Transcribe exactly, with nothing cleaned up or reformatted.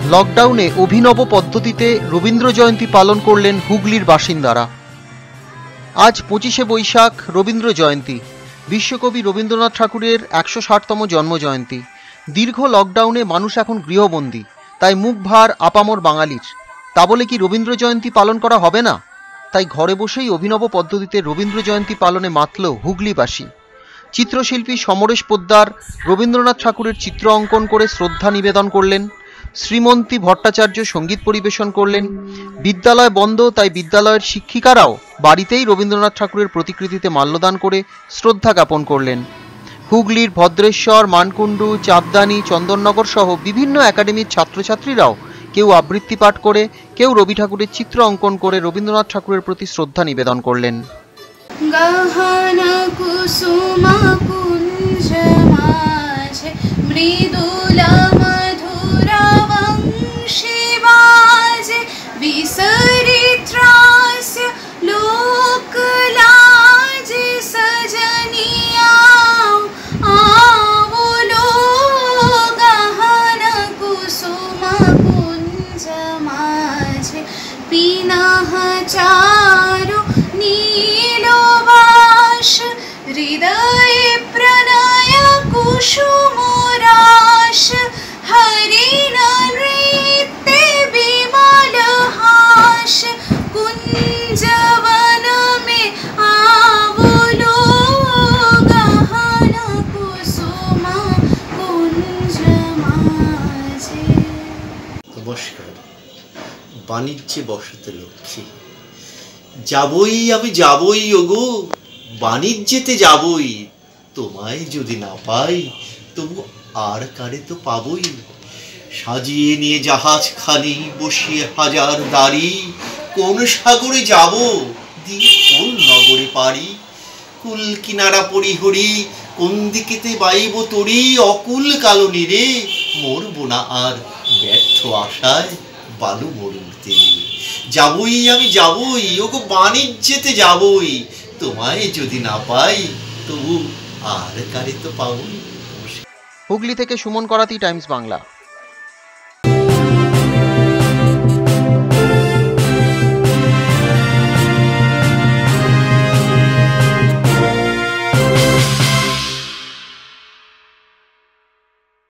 লকডাউনে অভিনব পদ্ধতিতে রবীন্দ্র জয়ন্তী পালন করলেন হুগলির বাসিন্দারা। আজ পঁচিশে বৈশাখ রবীন্দ্র জয়ন্তী, বিশ্বকবি রবীন্দ্রনাথ ঠাকুরের একশো ষাটতম জন্মজয়ন্তী। দীর্ঘ লকডাউনে মানুষ এখন গৃহবন্দী, তাই মুখ ভার আপামর বাঙালির। তা বলে কি রবীন্দ্র জয়ন্তী পালন করা হবে না? তাই ঘরে বসেই অভিনব পদ্ধতিতে রবীন্দ্র জয়ন্তী পালনে মাতল হুগলিবাসী। চিত্রশিল্পী সমরেশ পোদ্দার রবীন্দ্রনাথ ঠাকুরের চিত্র অঙ্কন করে শ্রদ্ধা নিবেদন করলেন। শ্রীমন্তী ভট্টাচার্য সঙ্গীত পরিবেশন করলেন। বিদ্যালয় বন্ধ, তাই বিদ্যালয়ের শিক্ষিকারাও বাড়িতেই রবীন্দ্রনাথ ঠাকুরের প্রতিকৃতিতে মাল্যদান করে শ্রদ্ধা জ্ঞাপন করলেন। হুগলির ভদ্রেশ্বর, মানকুণ্ডু, চাঁদদানি, চন্দননগর সহ বিভিন্ন একাডেমির ছাত্রছাত্রীরাও কেউ আবৃত্তি পাঠ করে, কেউ রবি ঠাকুরের চিত্র অঙ্কন করে রবীন্দ্রনাথ ঠাকুরের প্রতি শ্রদ্ধা নিবেদন করলেন। গহনা কুসুমা কুঞ্জ মাঝে মৃদুলা মধুরা বংশী বাজে বিসরিত্রাস্য লোক লাজে সজনিয়া आवलो गहना कुसुमा कुंज माझे पिनः चारु नीलोवाश हृदय प्रणय कुसुमराश हरिण नृत्य विमल हास कुंजवन में आवलो गहना कुसुमा कुंज माझे। नमस्कार। বাণিজ্যে বসতে লক্ষ্মী, যাবই আমি যাবই ওগো, বাণিজ্যেতে যাবই। তোমায় যদি না পাই তবু আর কারে তো পাবই। সাজিয়ে নিয়ে জাহাজ খানি বসিয়ে হাজার দাড়ি, কোন সাগরে যাব দিয়ে কোন নগরে পারি। কুল কিনারা পরিহরি কোন দিকেতে বাইব তরি, অকুল কালনি রে মরবো না আর ব্যর্থ আশায় বালু মরুতে। যাবই আমি যাবই ওগো, বাণিজ্যেতে যাবই। তোমায় যদি না পাই তবু আর কারে তো পাবই। হুগলি থেকে সুমন করাতি, টাইমস বাংলা।